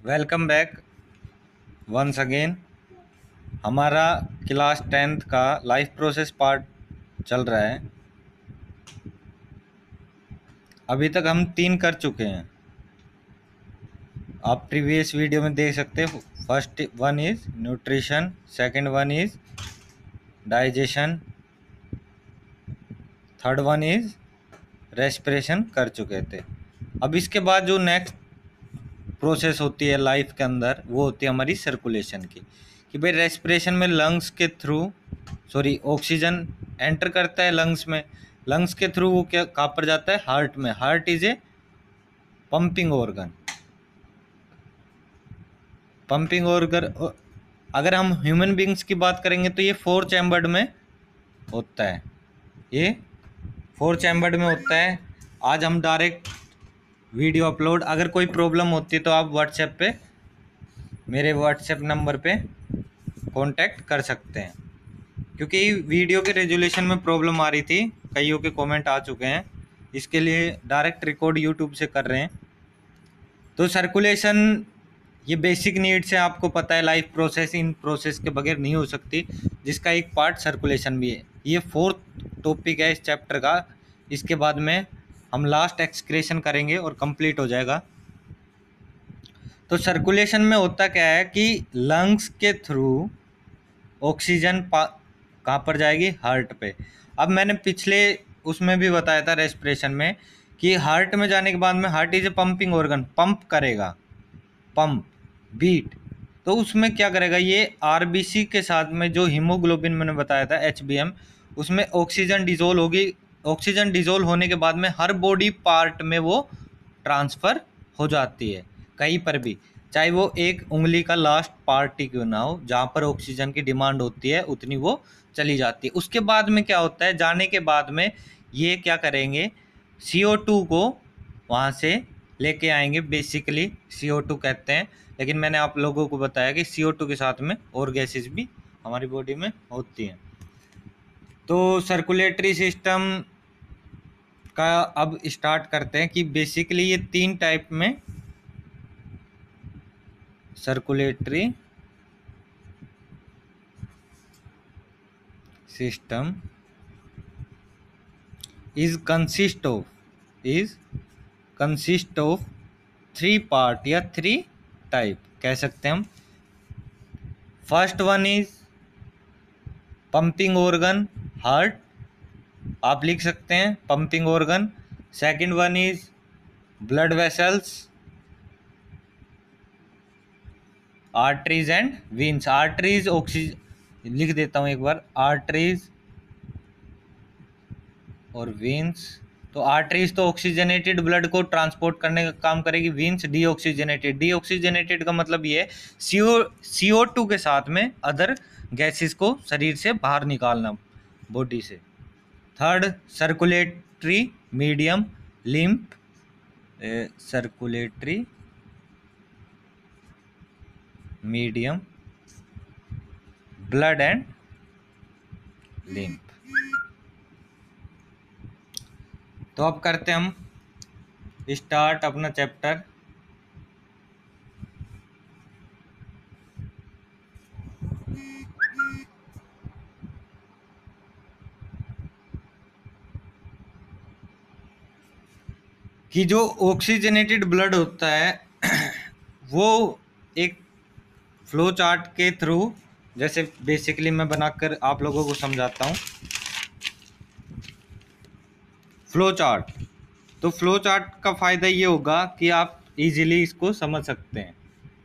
Welcome back once again. हमारा class 10th का life process part चल रहा है। अभी तक हम 3 कर चुके हैं। आप प्रीवियस वीडियो में देख सकते हैं। First one is nutrition, second one is digestion, third one is respiration कर चुके थे। अब इसके बाद जो नेक्स्ट प्रोसेस होती है लाइफ के अंदर वो होती है हमारी सर्कुलेशन की। कि भाई रेस्पिरेशन में लंग्स के थ्रू ऑक्सीजन एंटर करता है लंग्स में। लंग्स के थ्रू वो क्या कहाँ पर जाता है? हार्ट में। Heart is a pumping organ. Pumping organ अगर हम ह्यूमन बींग्स की बात करेंगे तो ये 4 चैम्बर्ड में होता है। ये 4 चैम्बर्ड में होता है। आज हम डायरेक्ट वीडियो अपलोड, अगर कोई प्रॉब्लम होती है तो आप व्हाट्सएप पे मेरे व्हाट्सएप नंबर पे कांटेक्ट कर सकते हैं। क्योंकि वीडियो के रेजोल्यूशन में प्रॉब्लम आ रही थी, कईयों के कमेंट आ चुके हैं, इसके लिए डायरेक्ट रिकॉर्ड यूट्यूब से कर रहे हैं। तो सर्कुलेशन ये बेसिक नीड्स है, आपको पता है। लाइफ प्रोसेस इन प्रोसेस के बगैर नहीं हो सकती, जिसका एक पार्ट सर्कुलेशन भी है। ये 4th टॉपिक है इस चैप्टर का। इसके बाद में हम लास्ट एक्सक्रेशन करेंगे और कंप्लीट हो जाएगा। तो सर्कुलेशन में होता क्या है कि लंग्स के थ्रू ऑक्सीजन कहाँ पर जाएगी? हार्ट पे। अब मैंने पिछले उसमें भी बताया था रेस्पिरेशन में कि हार्ट में जाने के बाद में heart is a pumping organ, pump करेगा, पंप बीट। तो उसमें क्या करेगा? ये आरबीसी के साथ में जो हीमोग्लोबिन मैंने बताया था एचबीएम, उसमें ऑक्सीजन डिजोल्व होगी। ऑक्सीजन डिजोल्व होने के बाद में हर बॉडी पार्ट में वो ट्रांसफ़र हो जाती है, कहीं पर भी, चाहे वो एक उंगली का लास्ट पार्ट ही क्यों ना हो, जहाँ पर ऑक्सीजन की डिमांड होती है उतनी वो चली जाती है। उसके बाद में क्या होता है? जाने के बाद में ये क्या करेंगे? CO2 को वहाँ से लेके आएंगे। बेसिकली CO2 कहते हैं, लेकिन मैंने आप लोगों को बताया कि CO2 के साथ में और गैसेस भी हमारी बॉडी में होती हैं। तो सर्कुलेटरी सिस्टम का अब स्टार्ट करते हैं कि बेसिकली ये 3 टाइप में circulatory system is consist of 3 part या 3 टाइप कह सकते हैं हम। First one is pumping organ, heart, आप लिख सकते हैं pumping organ. Second one is blood vessels, arteries and veins. Arteries oxygen लिख देता हूं एक बार, आर्टरीज और वेन्स। तो आर्टरीज तो ऑक्सीजनेटेड ब्लड को ट्रांसपोर्ट करने का काम करेगी। Veins deoxygenated. डीऑक्सीजनेटेड का मतलब ये है CO2 के साथ में अदर गैसेस को शरीर से बाहर निकालना बॉडी से। Third circulatory medium, lymph, circulatory medium, blood and lymph. तो अब करते हैं हम स्टार्ट अपना चैप्टर। कि जो ऑक्सीजनेटेड ब्लड होता है वो एक फ्लो चार्ट के थ्रू, जैसे बेसिकली मैं बनाकर आप लोगों को समझाता हूँ। फ्लो चार्ट, तो फ्लो चार्ट का फ़ायदा ये होगा कि आप इजीली इसको समझ सकते हैं।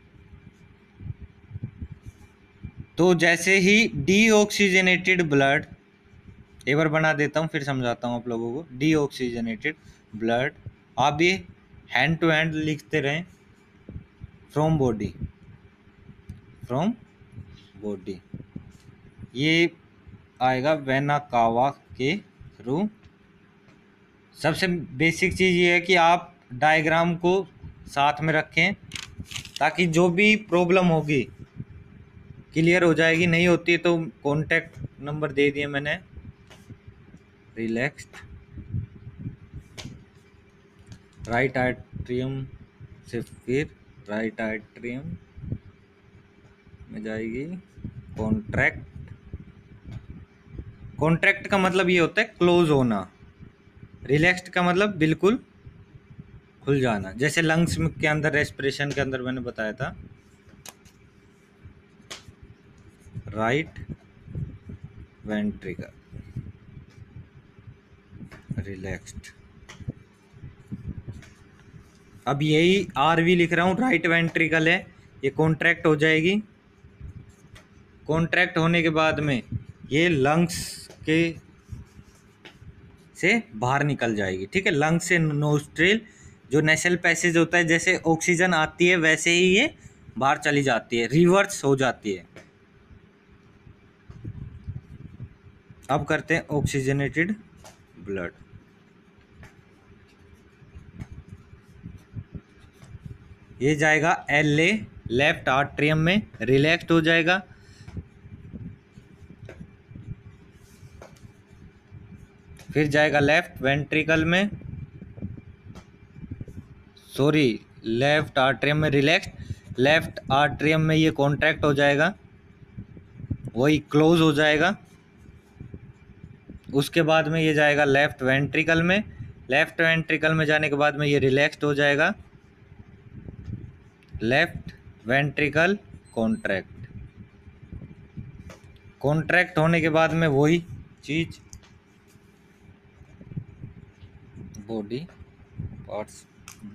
तो जैसे ही डीऑक्सीजनेटेड ब्लड, एक बार बना देता हूँ फिर समझाता हूँ आप लोगों को। डीऑक्सीजनेटेड ब्लड, आप ये हैंड टू हैंड लिखते रहें। फ्रॉम बॉडी ये आएगा वेना कावा के थ्रू। सबसे बेसिक चीज़ ये है कि आप डायग्राम को साथ में रखें ताकि जो भी प्रॉब्लम होगी क्लियर हो जाएगी। नहीं होती तो कॉन्टैक्ट नंबर दे दिए मैंने। रिलैक्स्ड राइट आर्ट्रियम से फिर राइट आर्टरियम में जाएगी कॉन्ट्रैक्ट। कॉन्ट्रैक्ट का मतलब ये होता है क्लोज होना, रिलैक्स्ड का मतलब बिल्कुल खुल जाना, जैसे लंग्स के अंदर रेस्पिरेशन के अंदर मैंने बताया था। Right ventricle relaxed. अब यही आरवी लिख रहा हूँ, राइट वेंट्रिकल है, ये कॉन्ट्रैक्ट हो जाएगी। कॉन्ट्रैक्ट होने के बाद में ये लंग्स के से बाहर निकल जाएगी, ठीक है। लंग्स से नोस्ट्रिल जो नेशल पैसेज होता है, जैसे ऑक्सीजन आती है वैसे ही ये बाहर चली जाती है, रिवर्स हो जाती है। अब करते हैं ऑक्सीजनेटेड ब्लड। ये जाएगा LA लेफ्ट आर्ट्रियम में, रिलैक्स्ड हो जाएगा। फिर जाएगा लेफ्ट वेंट्रिकल में, सॉरी लेफ्ट आर्ट्रियम में रिलैक्स्ड, लेफ्ट आर्ट्रियम में ये कॉन्ट्रैक्ट हो जाएगा, वही क्लोज हो जाएगा। उसके बाद में ये जाएगा लेफ्ट वेंट्रिकल में, लेफ्ट वेंट्रिकल में जाने के बाद में ये रिलैक्स्ड हो जाएगा, लेफ्ट वेंट्रिकल कॉन्ट्रैक्ट। कॉन्ट्रैक्ट होने के बाद में वही चीज बॉडी पार्ट्स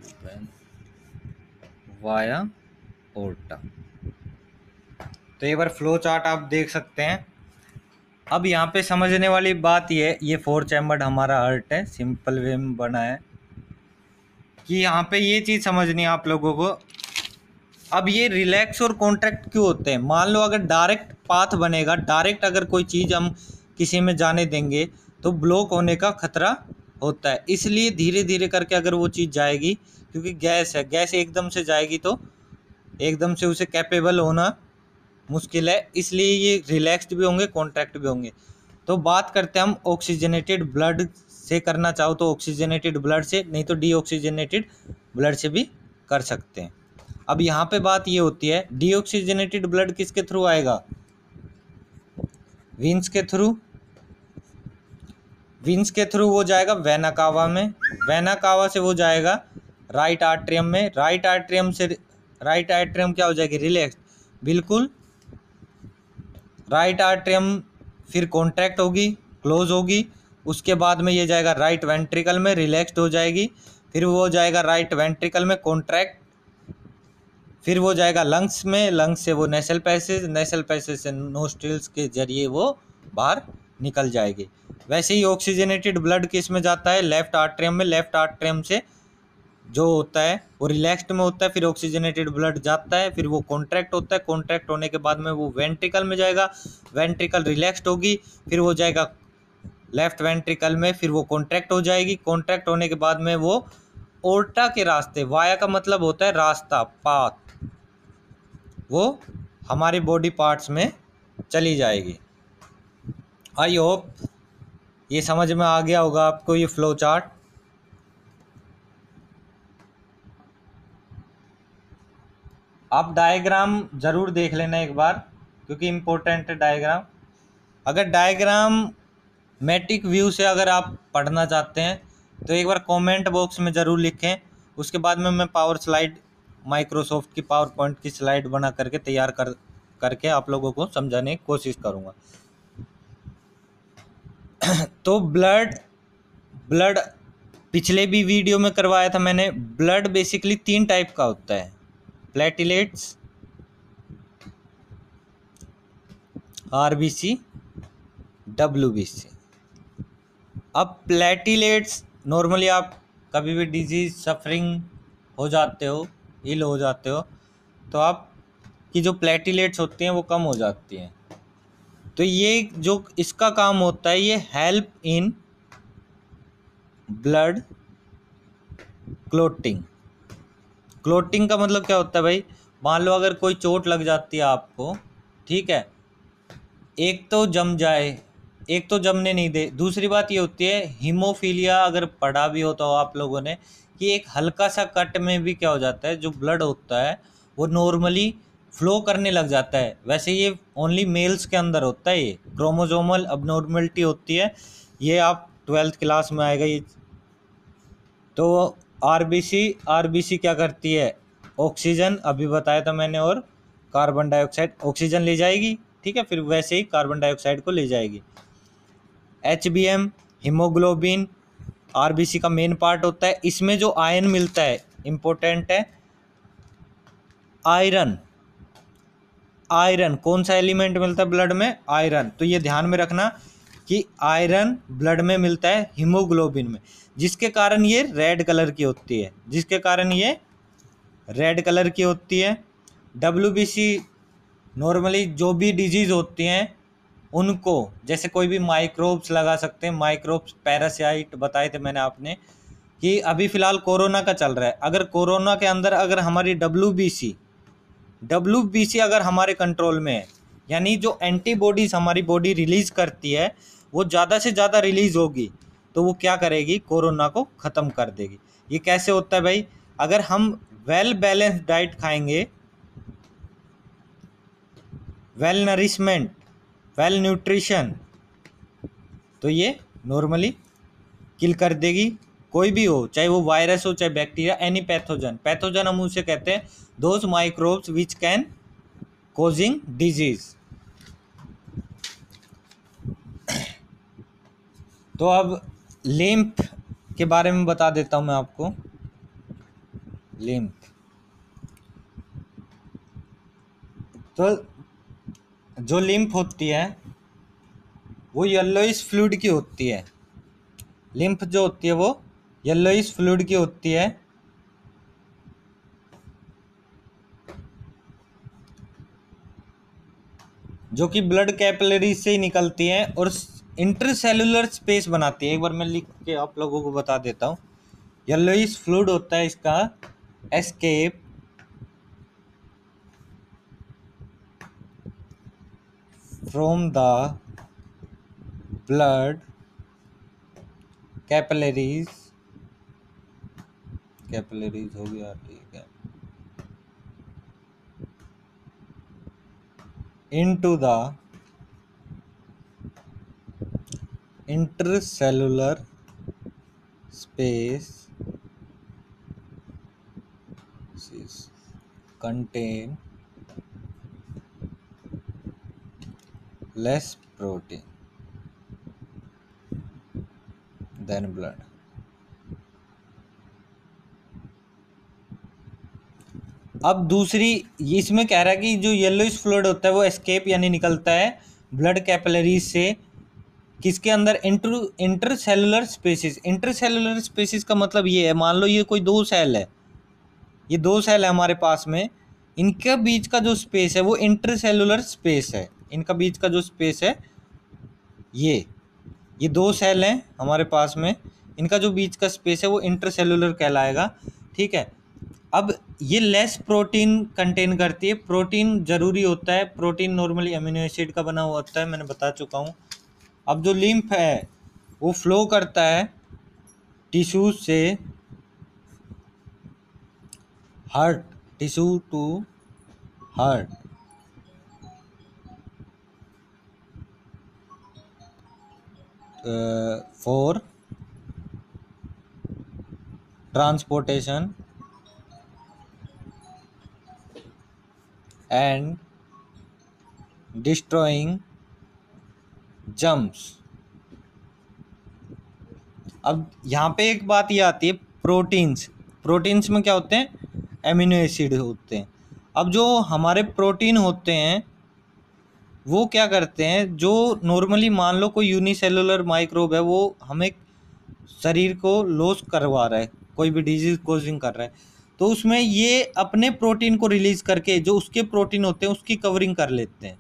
वाया ओर्टा। तो एक बार फ्लो चार्ट आप देख सकते हैं। अब यहाँ पे समझने वाली बात ये 4 चैम्बर्ड हमारा हार्ट है, सिंपल वे में बना है, कि यहाँ पे ये चीज़ समझनी है आप लोगों को। अब ये रिलैक्स और कॉन्ट्रैक्ट क्यों होते हैं? मान लो अगर डायरेक्ट पाथ बनेगा, डायरेक्ट अगर कोई चीज़ हम किसी में जाने देंगे तो ब्लॉक होने का खतरा होता है, इसलिए धीरे धीरे करके अगर वो चीज़ जाएगी, क्योंकि गैस है, गैस एकदम से जाएगी तो एकदम से उसे कैपेबल होना मुश्किल है, इसलिए ये रिलैक्स्ड भी होंगे, कॉन्ट्रैक्ट भी होंगे। तो बात करते हैं हम ऑक्सीजनेटेड ब्लड से, करना चाहो तो ऑक्सीजनेटेड ब्लड से, नहीं तो डीऑक्सीजनेटेड ब्लड से भी कर सकते हैं। अब यहाँ पे बात ये होती है, डीऑक्सीजनेटेड ब्लड किसके थ्रू आएगा? वेन्स के थ्रू। वेन्स के थ्रू वो जाएगा वेना कावा में, वेना कावा से वो जाएगा राइट आर्ट्रियम में, राइट आर्ट्रियम से, राइट आर्ट्रियम क्या हो जाएगी? रिलैक्स, बिल्कुल। राइट आर्ट्रियम फिर कॉन्ट्रैक्ट होगी, क्लोज होगी। उसके बाद में ये जाएगा राइट वेंट्रिकल में, रिलैक्स्ड हो जाएगी। फिर वो जाएगा राइट वेंट्रिकल में, कॉन्ट्रैक्ट। फिर वो जाएगा लंग्स में, लंग्स से वो नेशल पैसेज, नेशल पैसेज से नोस्ट्रिल्स के जरिए वो बाहर निकल जाएगी। वैसे ही ऑक्सीजनेटेड ब्लड किस में जाता है? लेफ्ट आर्ट्रियम में, लेफ्ट आर्ट्रियम से जो होता है वो रिलैक्स्ड में होता है, फिर ऑक्सीजनेटेड ब्लड जाता है, फिर वो कॉन्ट्रैक्ट होता है, कॉन्ट्रैक्ट होने के बाद में वो वेंट्रिकल में जाएगा, वेंट्रिकल रिलैक्स्ड होगी, फिर वो जाएगा लेफ्ट वेंट्रिकल में, फिर वो कॉन्ट्रैक्ट हो जाएगी, कॉन्ट्रैक्ट होने के बाद में वो ओर्टा के रास्ते, वाया का मतलब होता है रास्ता, पाथ, वो हमारी बॉडी पार्ट्स में चली जाएगी। आई होप ये समझ में आ गया होगा आपको ये फ्लो चार्ट। आप डायग्राम ज़रूर देख लेना एक बार, क्योंकि इम्पोर्टेंट है डायग्राम। अगर डायग्राम मैटिक व्यू से अगर आप पढ़ना चाहते हैं तो एक बार कमेंट बॉक्स में ज़रूर लिखें, उसके बाद में मैं पावर स्लाइड, माइक्रोसॉफ्ट की पावर पॉइंट की स्लाइड बना करके तैयार करके आप लोगों को समझाने की कोशिश करूँगा। तो ब्लड पिछले भी वीडियो में करवाया था मैंने। ब्लड बेसिकली 3 टाइप का होता है, प्लेटिलेट्स, RBC, WBC। अब प्लेटिलेट्स नॉर्मली आप कभी भी डिजीज सफरिंग हो जाते हो, इल हो जाते हो, तो आप की जो प्लेटिलेट्स होती हैं वो कम हो जाती हैं। तो ये जो इसका काम होता है, ये help in blood clotting. Clotting का मतलब क्या होता है भाई? मान लो अगर कोई चोट लग जाती है आपको, ठीक है, एक तो जम जाए, एक तो जमने नहीं दे, दूसरी बात ये होती है हीमोफीलिया, अगर पढ़ा भी हो तो आप लोगों ने कि एक हल्का सा कट में भी क्या हो जाता है, जो ब्लड होता है वो नॉर्मली फ्लो करने लग जाता है। वैसे ये ओनली मेल्स के अंदर होता है, ये क्रोमोसोमल अबनॉर्मलिटी होती है, ये आप 12th क्लास में आएगा ये। तो आरबीसी क्या करती है, ऑक्सीजन अभी बताया था मैंने, और कार्बन डाइऑक्साइड, ऑक्सीजन ले जाएगी, ठीक है, फिर वैसे ही कार्बन डाइऑक्साइड को ले जाएगी। HbM हीमोग्लोबिन आरबीसी का मेन पार्ट होता है। इसमें जो आयरन मिलता है इंपॉर्टेंट है, आयरन। आयरन कौन सा एलिमेंट मिलता है ब्लड में, आयरन। तो ये ध्यान में रखना कि आयरन ब्लड में मिलता है हीमोग्लोबिन में, जिसके कारण ये रेड कलर की होती है, जिसके कारण ये रेड कलर की होती है। WBC नॉर्मली जो भी डिजीज होती हैं उनको, जैसे कोई भी माइक्रोब्स लगा सकते हैं, माइक्रोब्स पैरासाइट बताए थे मैंने आपने, कि अभी फिलहाल कोरोना का चल रहा है, अगर कोरोना के अंदर अगर हमारी WBC अगर हमारे कंट्रोल में है, यानी जो एंटीबॉडीज हमारी बॉडी रिलीज करती है वो ज़्यादा से ज़्यादा रिलीज होगी, तो वो क्या करेगी, कोरोना को ख़त्म कर देगी। ये कैसे होता है भाई, अगर हम वेल बैलेंस डाइट खाएंगे, वेल नरिशमेंट, वेल न्यूट्रिशन, तो ये नॉर्मली किल कर देगी, कोई भी हो, चाहे वो वायरस हो चाहे बैक्टीरिया, एनी पैथोजन हम उसे कहते हैं those microbes which can causing disease. तो अब लिम्फ के बारे में बता देता हूं मैं आपको। लिम्फ तो जो लिम्फ होती है वो येलोइश फ्लूइड की होती है। लिम्फ जो होती है वो येलोइश फ्लूइड की होती है, जो कि ब्लड कैपिलरीज से ही निकलती है और इंटरसेलुलर स्पेस बनाती है। एक बार मैं लिख के आप लोगों को बता देता हूँ। येलोइश फ्लूइड होता है इसका, escape from the blood capillaries हो गया, ठीक है, into the intercellular space contain less protein than blood। अब दूसरी, इसमें कह रहा है कि जो येलोइश फ्लूइड होता है वो एस्केप यानी निकलता है ब्लड कैपिलरीज से, किसके अंदर, इंटरसेलुलर स्पेसिस। इंटरसेलुलर स्पेसिस का मतलब ये है, मान लो ये कोई दो सेल है, ये दो सेल है हमारे पास में, इनके बीच का जो स्पेस है वो इंटरसेलुलर स्पेस है। इनका बीच का जो स्पेस है, ये दो सेल हैं हमारे पास में, इनका जो बीच का स्पेस है वो इंटरसेलुलर कहलाएगा, ठीक है। अब ये लेस प्रोटीन कंटेन करती है। प्रोटीन जरूरी होता है, प्रोटीन नॉर्मली अमीनो एसिड का बना हुआ होता है, मैंने बता चुका हूँ। अब जो लिम्फ है वो फ्लो करता है टिश्यू से heart, tissue to heart, for transportation and destroying germs. अब यहाँ पे एक बात ये आती है, प्रोटीन्स में क्या होते हैं, एमिनो एसिड होते हैं। अब जो हमारे प्रोटीन होते हैं वो क्या करते हैं, जो नॉर्मली मान लो कोई यूनिसेलुलर माइक्रोब है, वो हमें शरीर को लॉस करवा रहा है, कोई भी डिजीज कोजिंग कर रहा है, तो उसमें ये अपने प्रोटीन को रिलीज करके जो उसके प्रोटीन होते हैं उसकी कवरिंग कर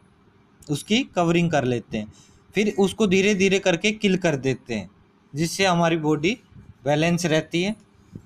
लेते हैं, फिर उसको धीरे धीरे करके किल कर देते हैं, जिससे हमारी बॉडी बैलेंस रहती है।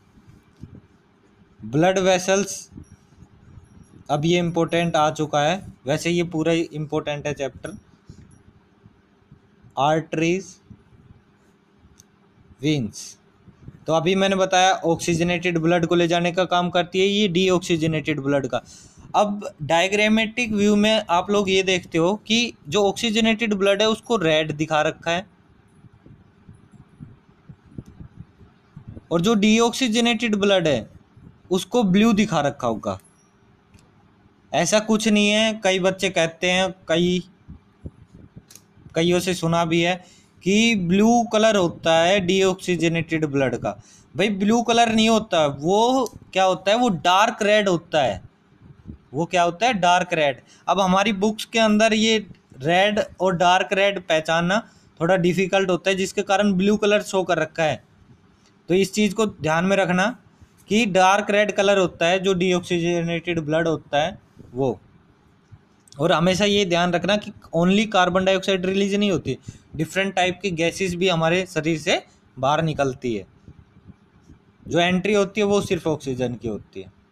ब्लड वेसल्स, अब ये इम्पोर्टेंट आ चुका है, वैसे ये पूरा ही इम्पोर्टेंट है चैप्टर। आर्टरीज, वेन्स, तो अभी मैंने बताया ऑक्सीजनेटेड ब्लड को ले जाने का काम करती है ये डीऑक्सीजनेटेड ब्लड का। अब डायग्रामेटिक व्यू में आप लोग ये देखते हो कि जो ऑक्सीजनेटेड ब्लड है उसको रेड दिखा रखा है और जो डीऑक्सीजनेटेड ब्लड है उसको ब्लू दिखा रखा होगा। ऐसा कुछ नहीं है, कई बच्चे कहते हैं, कईयों से सुना भी है कि ब्लू कलर होता है डीऑक्सीजनेटेड ब्लड का। भाई ब्लू कलर नहीं होता, वो क्या होता है, वो डार्क रेड होता है। वो क्या होता है, डार्क रेड। अब हमारी बुक्स के अंदर ये रेड और डार्क रेड पहचानना थोड़ा डिफिकल्ट होता है, जिसके कारण ब्लू कलर शो कर रखा है। तो इस चीज़ को ध्यान में रखना कि डार्क रेड कलर होता है जो डीऑक्सीजनेटेड ब्लड होता है वो। और हमेशा ये ध्यान रखना कि ओनली कार्बन डाइऑक्साइड रिलीज नहीं होती, डिफरेंट टाइप की गैसेस भी हमारे शरीर से बाहर निकलती है। जो एंट्री होती है वो सिर्फ ऑक्सीजन की होती है।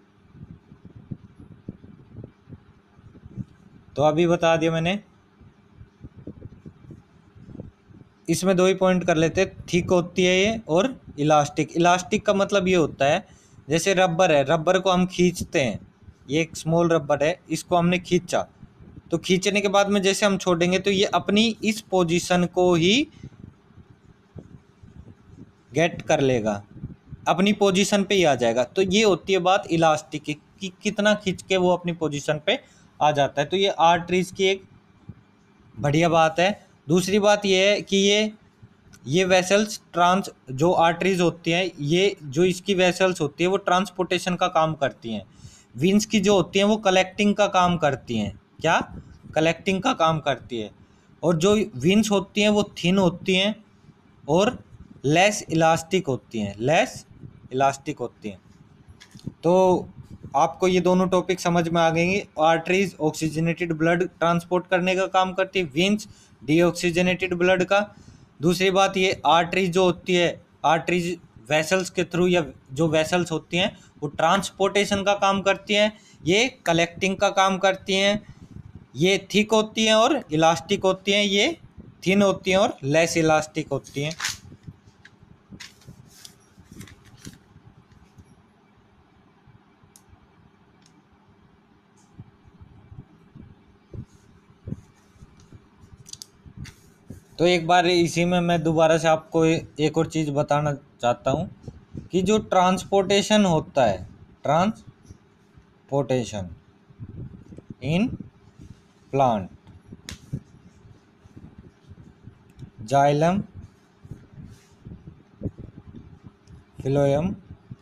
तो अभी बता दिया मैंने। इसमें दो ही पॉइंट कर लेते, थिक होती है ये और इलास्टिक। इलास्टिक का मतलब ये होता है जैसे रबर है, रबर को हम खींचते हैं, ये एक स्मॉल रबर है, इसको हमने खींचा, तो खींचने के बाद में जैसे हम छोड़ेंगे तो ये अपनी इस पोजीशन को ही गेट कर लेगा, अपनी पोजीशन पे ही आ जाएगा। तो ये होती है बात इलास्टिक की कि कितना खींच के वो अपनी पोजीशन पे आ जाता है। तो ये आर्टरीज की एक बढ़िया बात है। दूसरी बात ये है कि ये वेसल्स जो आर्टरीज होती हैं, ये जो इसकी वेसल्स होती है वो ट्रांसपोर्टेशन का काम करती हैं। विंस की जो होती हैं वो कलेक्टिंग का काम करती हैं। क्या? कलेक्टिंग का काम करती है। और जो विंस होती हैं वो थिन होती हैं और लेस इलास्टिक होती हैं, लेस इलास्टिक होती हैं। तो आपको ये दोनों टॉपिक समझ में आ गएंगे। आर्टरीज ऑक्सीजनेटेड ब्लड ट्रांसपोर्ट करने का काम करती है, वेन्स डीऑक्सीजनेटेड ब्लड का। दूसरी बात ये आर्टरीज जो होती है, आर्टरीज वेसल्स के थ्रू या जो वेसल्स होती हैं वो ट्रांसपोर्टेशन का काम करती हैं, ये कलेक्टिंग का काम करती हैं। ये थिक होती हैं और इलास्टिक होती हैं, ये थिन होती हैं और लेस इलास्टिक होती हैं। तो एक बार इसी में मैं दोबारा से आपको एक और चीज़ बताना चाहता हूँ कि जो ट्रांसपोर्टेशन होता है, transportation in plant, xylem, phloem.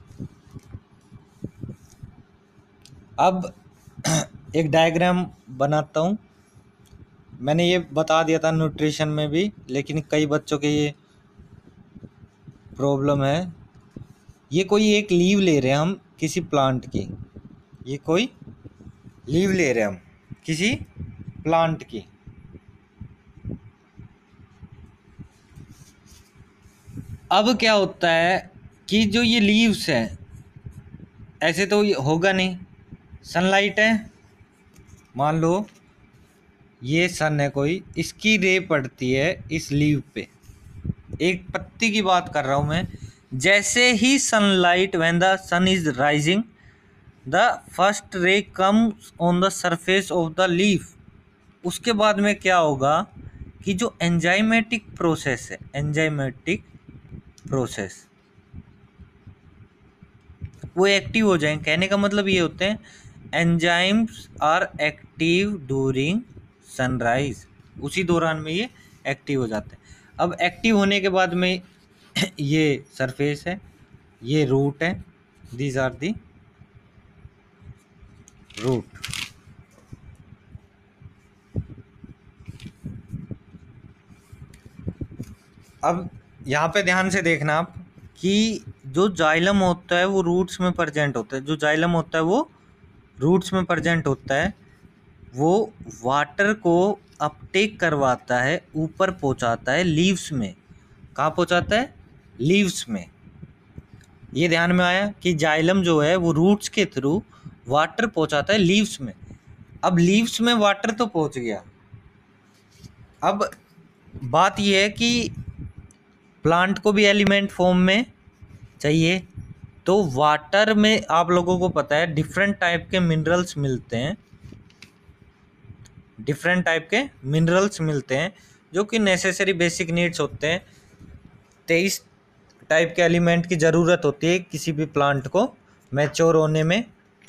अब एक डायग्राम बनाता हूँ। मैंने ये बता दिया था न्यूट्रिशन में भी, लेकिन कई बच्चों के ये प्रॉब्लम है। ये कोई एक लीव ले रहे हैं हम किसी प्लांट की, ये कोई लीव ले रहे हैं हम किसी प्लांट की। अब क्या होता है कि जो ये लीव्स हैं, ऐसे तो ये होगा नहीं, सनलाइट है, मान लो ये सन है कोई, इसकी रे पड़ती है इस लीव पे, एक पत्ती की बात कर रहा हूँ मैं। जैसे ही sunlight, when the sun is rising, the first ray comes on the surface of the leaf. उसके बाद में क्या होगा कि जो एंजाइमेटिक प्रोसेस है, एंजाइमेटिक प्रोसेस, वो एक्टिव हो जाएंगे। कहने का मतलब ये होते हैं enzymes are active during sunrise, उसी दौरान में ये एक्टिव हो जाते हैं। अब एक्टिव होने के बाद में ये सरफेस है, ये रूट है, दीज आर दी रूट। अब यहाँ पे ध्यान से देखना आप कि जो जाइलम होता है वो रूट्स में प्रेजेंट होता है, जो जाइलम होता है वो रूट्स में प्रेजेंट होता है। वो वाटर को अपटेक करवाता है, ऊपर पहुँचाता है लीव्स में। कहाँ पहुँचाता है? लीव्स में। ये ध्यान में आया कि जाइलम जो है वो रूट्स के थ्रू वाटर पहुँचाता है लीव्स में। अब लीव्स में वाटर तो पहुँच गया। अब बात यह है कि प्लांट को भी एलिमेंट फॉर्म में चाहिए। तो वाटर में आप लोगों को पता है डिफरेंट टाइप के मिनरल्स मिलते हैं, डिफरेंट टाइप के मिनरल्स मिलते हैं जो कि नेसेसरी बेसिक नीड्स होते हैं। 23 टाइप के एलिमेंट की ज़रूरत होती है किसी भी प्लांट को मैच्योर होने में।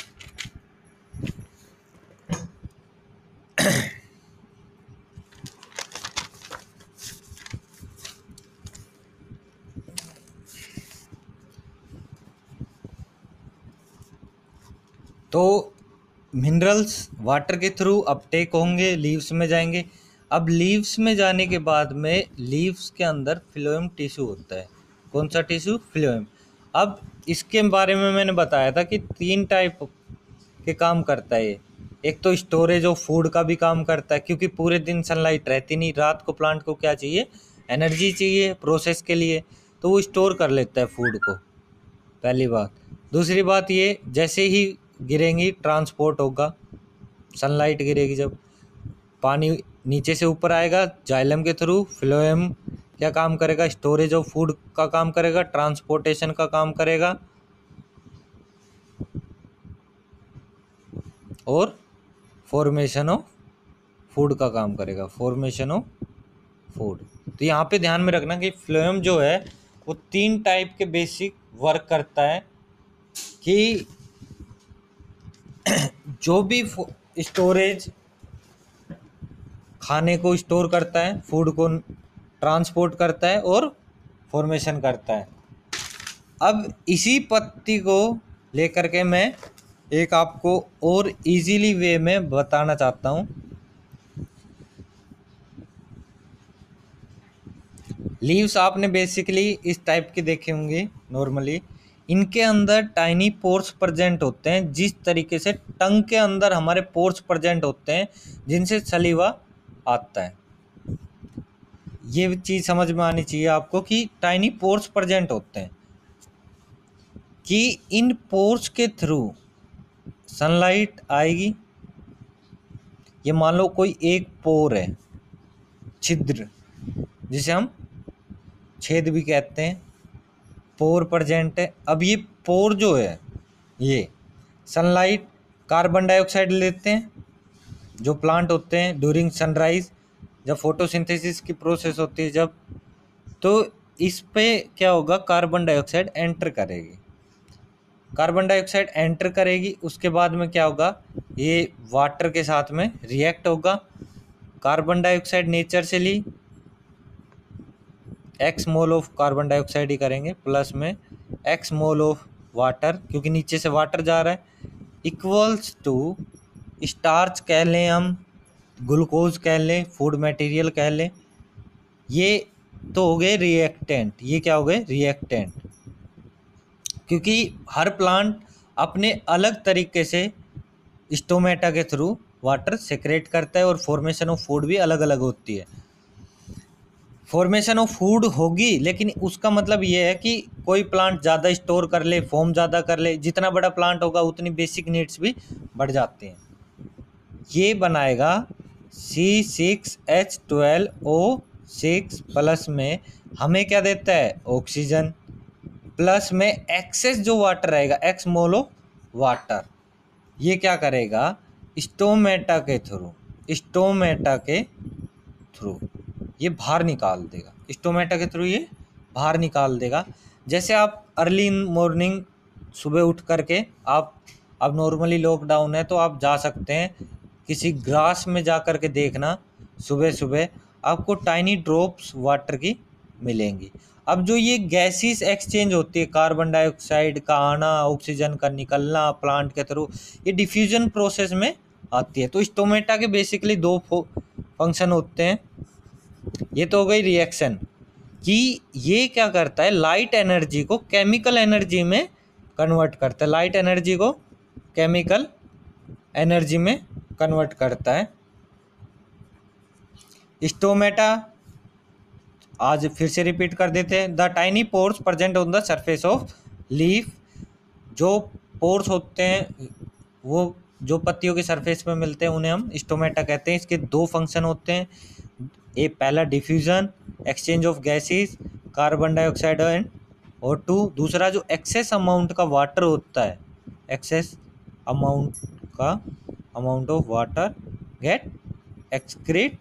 तो मिनरल्स वाटर के थ्रू अपटेक होंगे, लीव्स में जाएंगे। अब लीव्स में जाने के बाद में लीव्स के अंदर फ्लोएम टिश्यू होता है। कौन सा टिश्यू? फ्लोएम। अब इसके बारे में मैंने बताया था कि 3 टाइप के काम करता है ये। एक तो स्टोरेज ऑफ फूड का भी काम करता है, क्योंकि पूरे दिन सनलाइट रहती नहीं, रात को प्लांट को क्या चाहिए? एनर्जी चाहिए प्रोसेस के लिए, तो वो स्टोर कर लेता है फूड को, पहली बात। दूसरी बात ये, जैसे ही गिरेंगी ट्रांसपोर्ट होगा, सनलाइट गिरेगी जब पानी नीचे से ऊपर आएगा जाइलम के थ्रू, फ्लोएम क्या काम करेगा? स्टोरेज ऑफ फूड का काम करेगा, ट्रांसपोर्टेशन का काम करेगा और फॉर्मेशन ऑफ फूड का काम करेगा, फॉर्मेशन ऑफ फूड। तो यहाँ पे ध्यान में रखना कि फ्लोएम जो है वो 3 टाइप के बेसिक वर्क करता है कि जो भी स्टोरेज खाने को स्टोर करता है, फूड को ट्रांसपोर्ट करता है और फॉर्मेशन करता है। अब इसी पत्ती को लेकर के मैं एक आपको और इजीली वे में बताना चाहता हूँ। लीव्स आपने बेसिकली इस टाइप के देखे होंगे नॉर्मली। इनके अंदर टाइनी पोर्स प्रेजेंट होते हैं, जिस तरीके से टंग के अंदर हमारे पोर्स प्रेजेंट होते हैं जिनसे सलीवा आता है। ये चीज़ समझ में आनी चाहिए आपको कि टाइनी पोर्स प्रेजेंट होते हैं, कि इन पोर्स के थ्रू सनलाइट आएगी। ये मान लो कोई एक पोर है, छिद्र जिसे हम छेद भी कहते हैं, पोर प्रेजेंट है। अब ये पोर जो है ये सनलाइट, कार्बन डाइऑक्साइड लेते हैं जो प्लांट होते हैं ड्यूरिंग सनराइज, जब फोटोसिंथेसिस की प्रोसेस होती है जब, तो इस पे क्या होगा? कार्बन डाइऑक्साइड एंटर करेगी, कार्बन डाइऑक्साइड एंटर करेगी। उसके बाद में क्या होगा? ये वाटर के साथ में रिएक्ट होगा। कार्बन डाइऑक्साइड नेचर से ली x mole of carbon dioxide ही करेंगे, प्लस में एक्स मोल ऑफ वाटर, क्योंकि नीचे से वाटर जा रहा है, इक्वल्स टू स्टार्च कह लें हम, ग्लूकोज कह लें, फूड मटेरियल कह लें। ये तो हो गए रिएक्टेंट। ये क्या हो गए? रिएक्टेंट। क्योंकि हर प्लांट अपने अलग तरीके से स्टोमेटा के थ्रू वाटर सेक्रेट करता है और फॉर्मेशन ऑफ फूड भी अलग अलग होती है। फॉर्मेशन ऑफ फूड होगी, लेकिन उसका मतलब ये है कि कोई प्लांट ज़्यादा स्टोर कर ले, फॉर्म ज़्यादा कर ले, जितना बड़ा प्लांट होगा उतनी बेसिक नीड्स भी बढ़ जाती हैं। ये बनाएगा C6H12O6 प्लस में हमें क्या देता है? ऑक्सीजन, प्लस में एक्सेस जो वाटर रहेगा एक्स मोल ऑफ वाटर, ये क्या करेगा? स्टोमेटा के थ्रू, स्टोमेटा के थ्रू ये बाहर निकाल देगा, स्टोमेटा के थ्रू ये बाहर निकाल देगा। जैसे आप अर्ली मॉर्निंग सुबह उठ करके आप, अब नॉर्मली लॉकडाउन है तो आप जा सकते हैं किसी ग्रास में जा कर के देखना, सुबह सुबह आपको टाइनी ड्रॉप्स वाटर की मिलेंगी। अब जो ये गैसेस एक्सचेंज होती है, कार्बन डाइऑक्साइड का आना, ऑक्सीजन का निकलना प्लांट के थ्रू, ये डिफ्यूजन प्रोसेस में आती है। तो स्टोमेटा के बेसिकली 2 फंक्शन होते हैं। ये तो हो गई रिएक्शन कि ये क्या करता है? लाइट एनर्जी को केमिकल एनर्जी में कन्वर्ट करता है, लाइट एनर्जी को केमिकल एनर्जी में कन्वर्ट करता है स्टोमेटा। आज फिर से रिपीट कर देते हैं, the tiny pores present on the surface of leaf. जो पोर्स होते हैं वो जो पत्तियों के सरफेस में मिलते हैं उन्हें हम स्टोमेटा कहते हैं। इसके 2 फंक्शन होते हैं, ए पहला diffusion, exchange of gases, carbon dioxide and और टू दूसरा जो एक्सेस अमाउंट का वाटर होता है, excess amount of water get excrete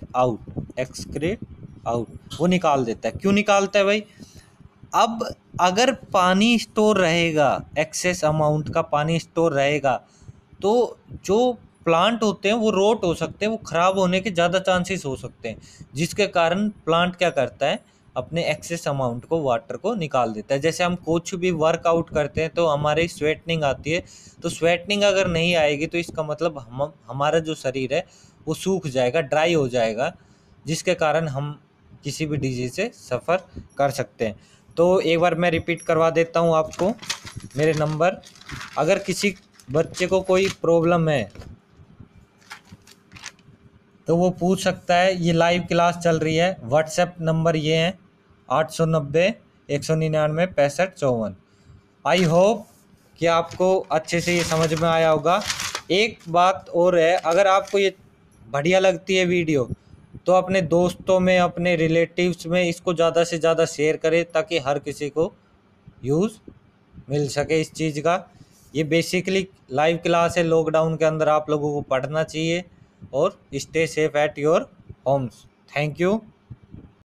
out, वो निकाल देता है। क्यों निकालता है भाई? अब अगर पानी स्टोर रहेगा, एक्सेस अमाउंट का पानी स्टोर रहेगा, तो जो प्लांट होते हैं वो रोट हो सकते हैं, वो खराब होने के ज़्यादा चांसेस हो सकते हैं, जिसके कारण प्लांट क्या करता है, अपने एक्सेस अमाउंट को, वाटर को निकाल देता है। जैसे हम कुछ भी वर्कआउट करते हैं तो हमारी स्वेटनिंग आती है, तो स्वेटनिंग अगर नहीं आएगी तो इसका मतलब हमारा जो शरीर है वो सूख जाएगा, ड्राई हो जाएगा, जिसके कारण हम किसी भी डिजीज से सफ़र कर सकते हैं। तो एक बार मैं रिपीट करवा देता हूँ आपको मेरे नंबर। अगर किसी बच्चे को कोई प्रॉब्लम है तो वो पूछ सकता है। ये लाइव क्लास चल रही है। व्हाट्सएप नंबर ये है 890-199-6554। आई होप कि आपको अच्छे से ये समझ में आया होगा। एक बात और है, अगर आपको ये बढ़िया लगती है वीडियो तो अपने दोस्तों में, अपने रिलेटिव्स में इसको ज़्यादा से ज़्यादा शेयर करें, ताकि हर किसी को यूज़ मिल सके इस चीज़ का। ये बेसिकली लाइव क्लास है, लॉकडाउन के अंदर आप लोगों को पढ़ना चाहिए। और stay safe at your homes. Thank you.